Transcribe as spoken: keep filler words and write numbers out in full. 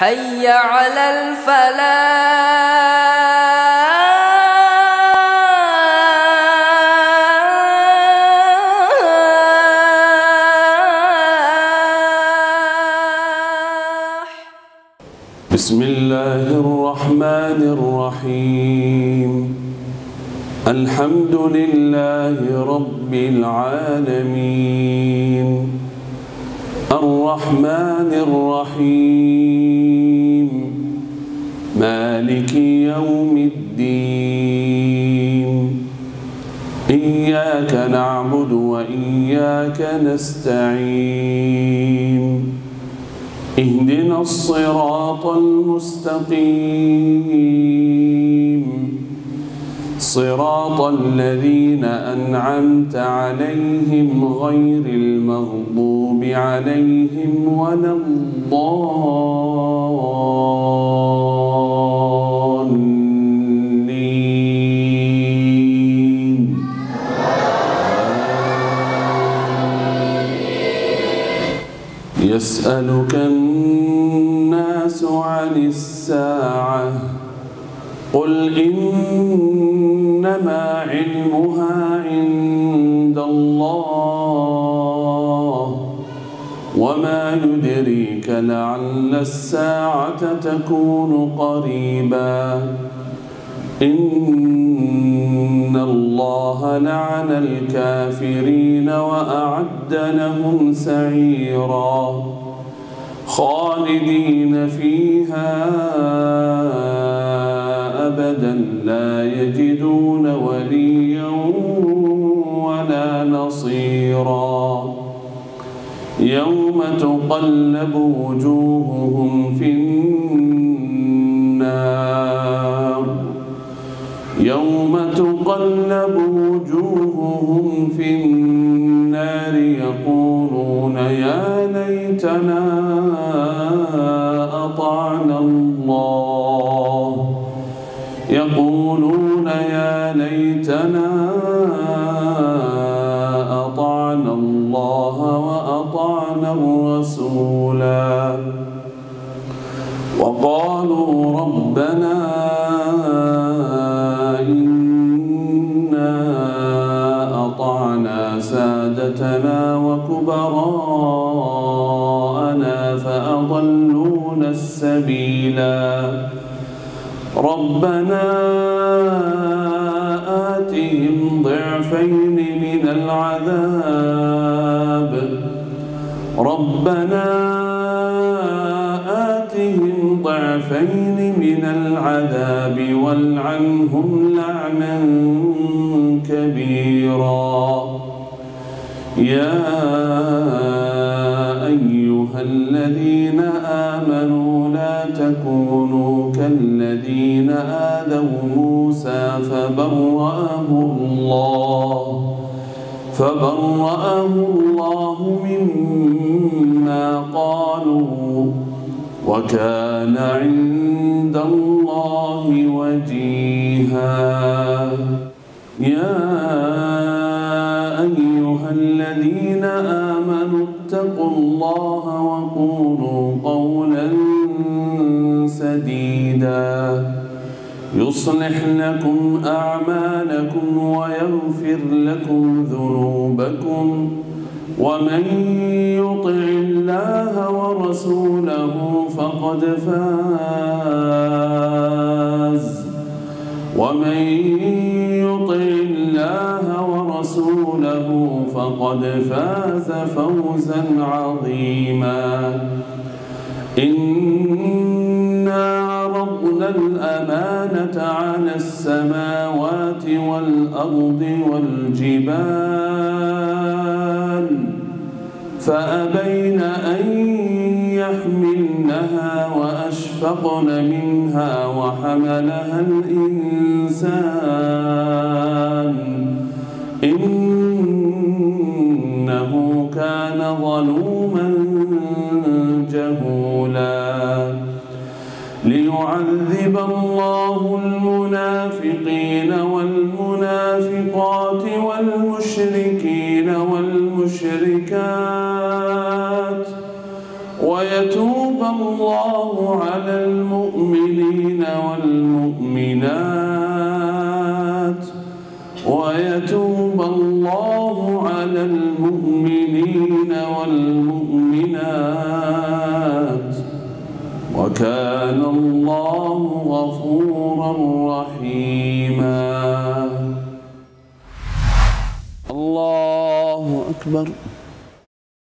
حي على الفلاح. بسم الله الرحمن الرحيم. الحمد لله رب العالمين الرحمن الرحيم مالك يوم الدين. إياك نعبد وإياك نستعين. اهدنا الصراط المستقيم صراط الذين أنعمت عليهم غير المغضوب عليهم ولا الضالين. يسألك الناس عن الساعة قل إنما علمها عند الله وما يدريك لعل الساعة تكون قريبا. إن الله لعن الكافرين وأعد لهم سعيرا خالدين فيها أبدا لا يجدون وليا ولا نصيرا. يوم تقلب وجوههم في النار يوم تقلب وجوههم في النار يقولون يا ليتنا أطعنا الله يقولون يا ليتنا أطعنا الله وأطعنا الرسولا. وقالوا ربنا إنا أطعنا سادتنا وكبراءنا فأضلونا السبيلا. ربنا آتهم ضعفين من العذاب ربنا آتهم ضعفين من العذاب والعنهم لعنا كبيرا. يا أيها الذين آمنوا لا تكونوا كالذين آذوا موسى فبرأه الله فبرأه الله مما قالوا وكان عند الله وجيها. يا أيها الذين آمنوا اتقوا الله وقولوا قولا سديدا يصلح لكم أعمالكم ويغفر لكم ذنوبكم ومن يطع الله ورسوله فقد فاز ومن يطع الله ورسوله فقد فاز فوزا عظيما. إنا عرضنا الأمانة على السماوات والأرض والجبال فأبين أن يحملنها وأشفقن منها وحملها الإنسان إنه كان ظلوما جهولا. ليعذب الله المنافقين والمنافقات والمشركين والمشركات ويتوب الله على المؤمنين والمؤمنات ويتوب الله على المؤمنين والمؤمنات وكان الله غفورا رحيما. الله أكبر.